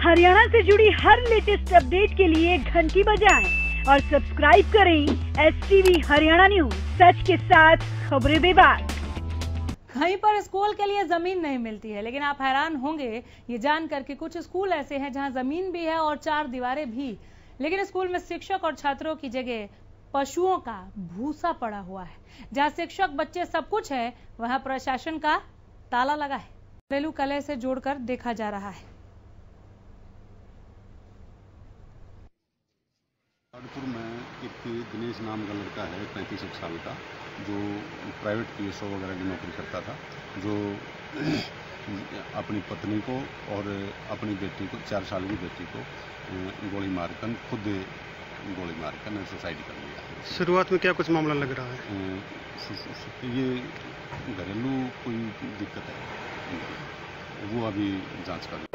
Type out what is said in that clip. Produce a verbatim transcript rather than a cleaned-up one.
हरियाणा से जुड़ी हर latest update के लिए घंटी बजाएं और सब्सक्राइब करें S T V Haryana news, सच के साथ खबरें बेबाक। कहीं पर स्कूल के लिए जमीन नहीं मिलती है, लेकिन आप हैरान होंगे ये जानकर कि कुछ स्कूल ऐसे हैं जहां जमीन भी है और चार दीवारें भी, लेकिन स्कूल में शिक्षक और छात्रों की जगह पशुओं का भूसा पड़ा हुआ है। जहां शिक्षक बच्चे सब कुछ है, वहां प्रशासन का ताला लगा है। घरेलू कलह से जोड़कर देखा जा रहा है। कानपुर में एक दिनेश नाम का लड़का है, पैंतीस एक साल का, जो प्राइवेट पी एस ओ वगैरह की नौकरी करता था, जो अपनी पत्नी को और अपनी बेटी को, चार साल की बेटी को गोली मारकर खुद गोली मारकर सुसाइड कर लिया। शुरुआत में क्या कुछ मामला लग रहा है? ये घरेलू कोई दिक्कत है, वो अभी जांच कर